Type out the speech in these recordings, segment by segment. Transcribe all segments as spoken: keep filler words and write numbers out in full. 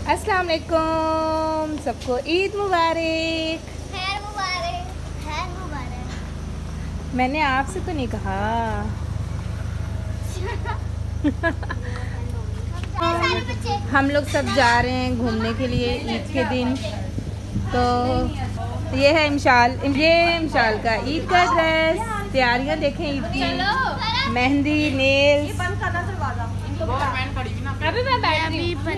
अस्सलाम वालेकुम, सबको ईद मुबारक। खैर मुबारक, खैर मुबारक। मैंने आपसे तो नहीं कहा। हम लोग सब जा रहे हैं घूमने के लिए ईद के दिन। तो ये है इमशाल, ये इमशाल का ईद का ड्रेस। तैयारियां देखें ईद की, मेहंदी, नेल्स। अभी मैं बैठ रही हूँ।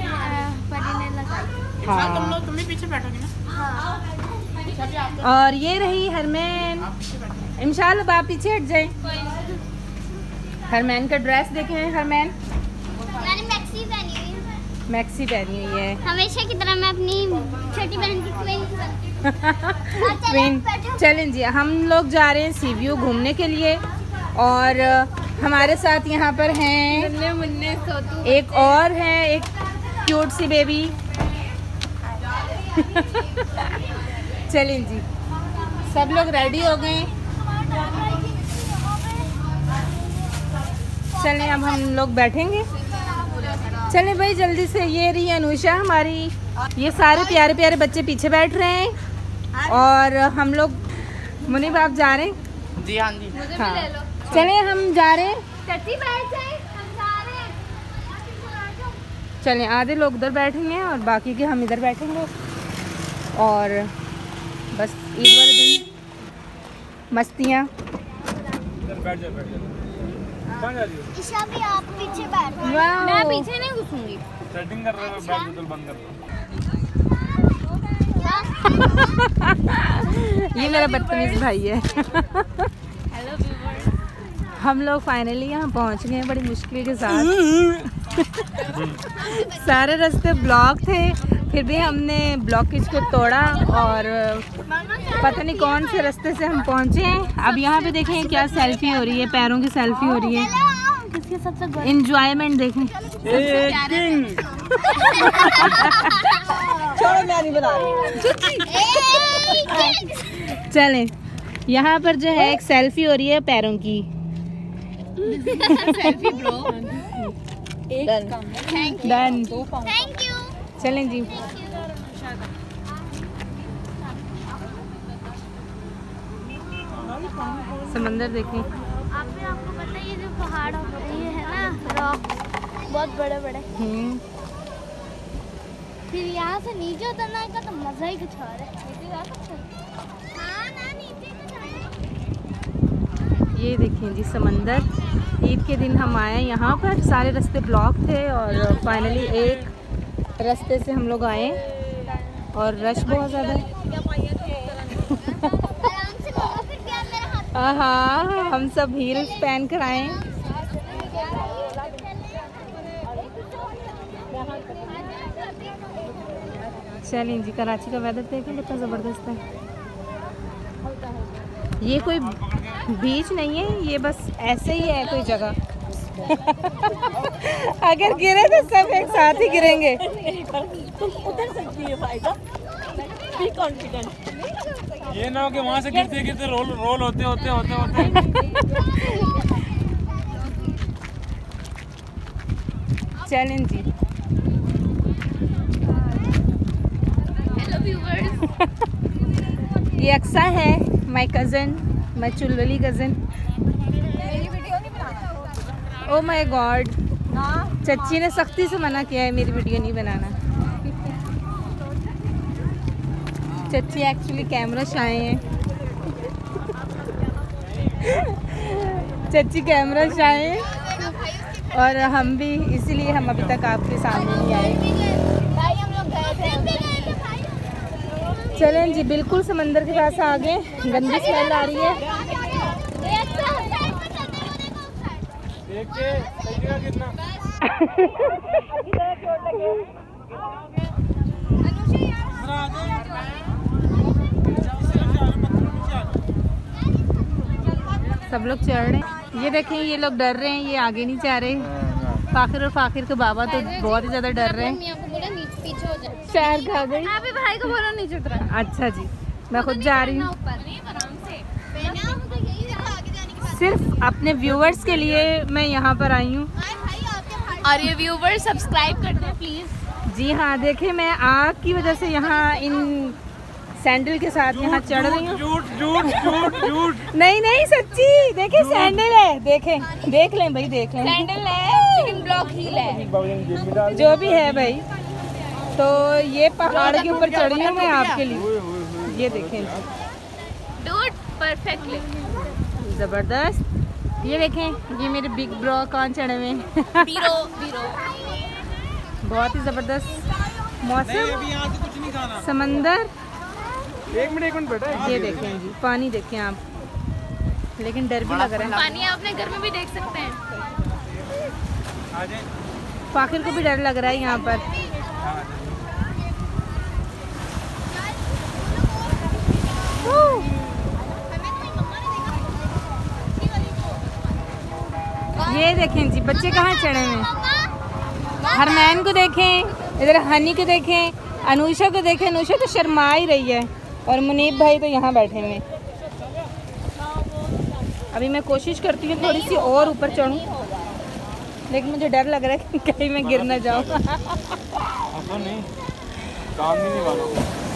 हाँ। तुम लोग तुम भी पीछे बैठोगी ना? हाँ। और ये रही हरमैन। इमशाल अब आप पीछे हट जाए। हरमैन का ड्रेस देखें। हरमैन मैंने मैक्सी पहनी हुई है। मैक्सी पहनी हुई है। हमेशा की तरह मैं अपनी छोटी बहन की ट्विन। चलें जी, हम लोग जा रहे हैं सी व्यू घूमने के लिए। और हमारे साथ यहाँ पर हैं मुन्ने मुन्ने सोतू, एक और है, एक क्यूट सी बेबी। चलें जी, सब लोग रेडी हो गए। चलें अब हम लोग बैठेंगे। चलें भाई जल्दी से। ये रही अनुषा हमारी। ये सारे प्यारे प्यारे बच्चे पीछे बैठ रहे हैं और हम लोग मुनीब आप जा रहे हैं? जी हाँ जी। हाँ चलें हम जा रहे हैं। टट्टी बैठ जाए, हम जा रहे हैं। चलें आधे लोग उधर बैठेंगे और बाकी के हम इधर बैठेंगे। और बस ईद वाले दिन मस्तियाँ। ईशा भी आप पीछे बैठ। मैं पीछे नहीं घुसूंगी। सेटिंग कर रहे हो, बैठ बोतल बंद कर ये मेरा बदतमीज भाई है। हेलो व्यूअर्स, हम लोग फाइनली यहाँ पहुँच गए बड़ी मुश्किल के साथ। सारे रास्ते ब्लॉक थे, फिर भी हमने ब्लॉकेज को तोड़ा और पता नहीं कौन से रास्ते से हम पहुँचे हैं। अब यहाँ पे देखें क्या सेल्फी हो रही है, पैरों की सेल्फी हो रही है। इंजॉयमेंट देखें। चलें, यहाँ पर जो है एक सेल्फी हो रही है पैरों की। Selfie bro. Done. Thank you. चलें जी। समंदर देखें। आप भी आपको पता है ये जो पहाड़ ये है ना रॉक, बहुत बड़े बड़े। हम्म। फिर यहाँ से नीचे उतरने का तो मजा ही कुछ और है। नीचे जा सकते हैं? हाँ ना, नीचे तो जाएं। ये देखें जी समंदर। ईद के दिन हम आए यहाँ पर, सारे रास्ते ब्लॉक थे और फाइनली एक रास्ते से हम लोग आए और रश बहुत ज़्यादा है। हाँ हम सब हील्स पहन कर आए। चलें जी, कराची का वेदर देखें कितना ज़बरदस्त है। ये कोई बीच नहीं है, ये बस ऐसे ही है कोई जगह। अगर गिरे तो सब एक साथ ही गिरेंगे। तुम उतर सकती है फायदा, बी कॉन्फिडेंट। ये ना हो कि वहाँ से गिरते गिरते रोल रोल होते होते होते होते। चलें जी। Hello viewers. ये अक्सा है, माय कज़न, माय चुलवली कज़न। ओ माय गॉड, चच्ची ने सख्ती से मना किया है मेरी वीडियो नहीं बनाना। चच्ची एक्चुअली कैमरा शाय है। चच्ची कैमरा शाय है और हम भी, इसीलिए हम अभी तक आपके सामने नहीं आए। चलें जी, बिल्कुल समंदर के पास आ गए। गंदी स्मेल आ रही है। देख के सही कितना सब लोग चढ़ रहे हैं। ये देखें, ये लोग डर रहे हैं, ये आगे नहीं जा रहे। फाखिर और फाखिर के बाबा तो बहुत ही ज्यादा डर रहे हैं। शहर खा गई। भाई को बोलो नीचे उतरा। अच्छा जी, मैं खुद जा रही हूँ। सिर्फ अपने व्यूअर्स के लिए मैं यहाँ पर आई हूँ। और ये व्यूवर सब्सक्राइब कर दें प्लीज। जी हाँ, देखिए मैं आग की वजह से यहाँ इन सैंडल के साथ यहाँ चढ़ रही हूँ। झूठ झूठ झूठ झूठ नहीं नहीं सच्ची, देखिए सैंडल है, देखें देख लें भाई, देख लें सैंडल है लेकिन ब्लॉक हील है। जो भी है भाई। तो ये पहाड़ के ऊपर चढ़ी हूँ मैं आपके लिए, ये देखें डूड परफेक्टली जबरदस्त। ये देखें, ये मेरे बिग ब्रो कौन चढ़े हुए हैं। बीरो बीरो बहुत ही जबरदस्त मौसम, अभी यहाँ से कुछ नहीं खाना। समंदर, एक मिनट एक मिनट बेटा। ये देखें जी, पानी देखें आप, लेकिन डर भी लग रहा है। पानी आप अपने घर में भी देख सकते हैं। आ जाए। फाखिर को भी डर लग रहा है यहाँ पर। ये देखें जी, बच्चे कहाँ चढ़े हुए हैं। हरमैन को देखें, इधर हनी को देखें, अनुषा को देखें। अनुषा तो शर्मा ही रही है और मुनीब भाई तो यहाँ बैठे हुए हैं। अभी मैं कोशिश करती हूँ थोड़ी सी और ऊपर चढ़ूँ, लेकिन मुझे डर लग रहा है कि कहीं मैं गिर न जाऊँ। नहीं, काम नहीं वाला।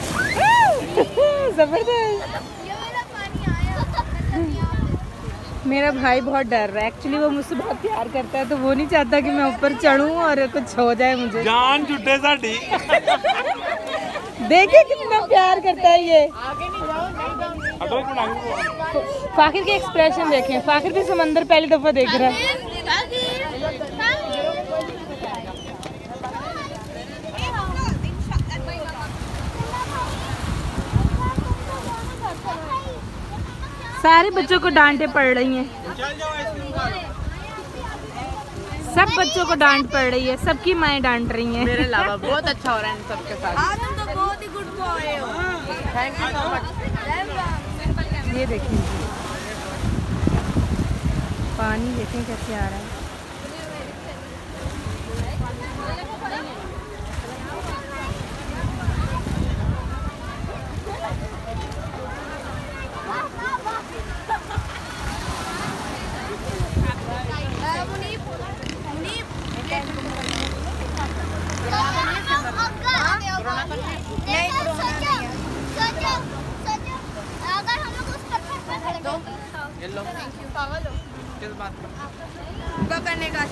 जबरदस्त। मेरा भाई बहुत डर रहा है, एक्चुअली वो मुझसे बहुत प्यार करता है, तो वो नहीं चाहता कि मैं ऊपर चढ़ूं और कुछ हो जाए मुझे। जान छुट्टे साडी। देखिए कितना प्यार करता है ये। फाखिर के एक्सप्रेशन देखें, फाखिर भी समंदर पहली दफा देख रहा है। सारे बच्चों को डांटे पड़ रही हैं, सब बच्चों को डांट पड़ रही है, सबकी माएँ डांट रही हैं। मेरे अलावा बहुत अच्छा हो रहा है इन सबके साथ। आज तुम तो बहुत ही गुड बॉय हो। Thank you so much. ये देखें, पानी देखें कैसे आ रहा है। करने का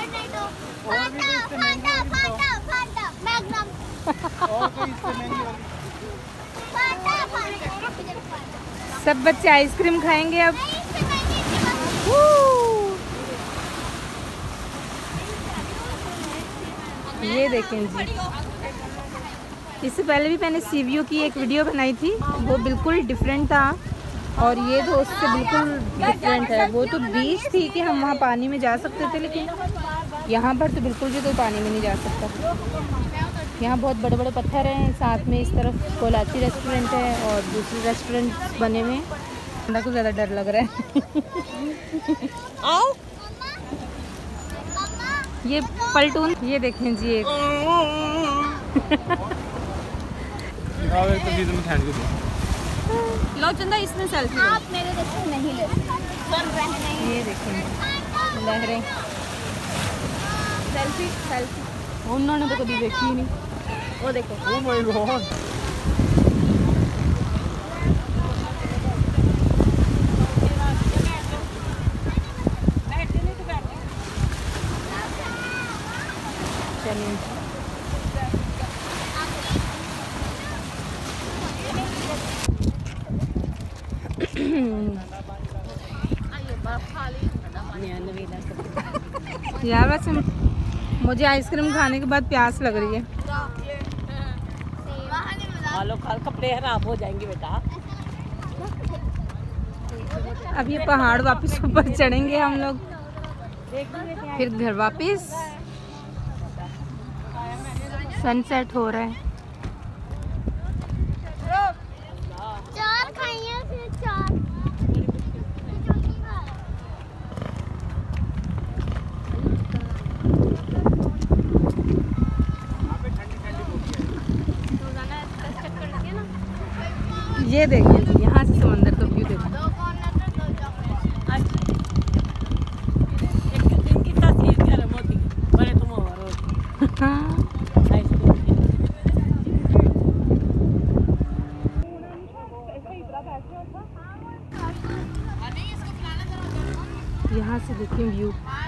सब बच्चे आइसक्रीम खाएंगे अब। ये देखें जी, इससे पहले भी मैंने सीवीओ की एक वीडियो बनाई थी, वो बिल्कुल डिफरेंट था और ये तो उससे बिल्कुल डिफरेंट है। वो तो बीच थी कि हम वहाँ पानी में जा सकते थे, लेकिन यहाँ पर तो बिल्कुल भी कोई पानी में नहीं जा सकता। यहाँ बहुत बड़े बड़े पत्थर हैं, साथ में इस तरफ कोलाची रेस्टोरेंट है और दूसरे रेस्टोरेंट बने हुए हैं। मेरा को ज़्यादा डर लग रहा है। आओ ये पलटून, ये देखें जी एक। लो चंदा, इसमें सेल्फी लो। आप मेरे जैसे नहीं ले सकते। ये देखें लहरें, सेल्फी सेल्फी उन्होंने तो कभी देखी ही नहीं। वो देखो, ओह माय गॉड। यार वैसे मुझे आइसक्रीम खाने के बाद प्यास लग रही है। खालो खाल, कपड़े खराब हो जाएंगे बेटा। अब ये पहाड़ वापस ऊपर चढ़ेंगे हम लोग, फिर घर वापस। सनसेट हो रहा है। चार खाइए फिर चार। ये देखिए यहाँ से समंदर का व्यू देखो। इनकी तस्वीर क्या है मोती, बड़े तुम हो रोज। देखिए व्यू।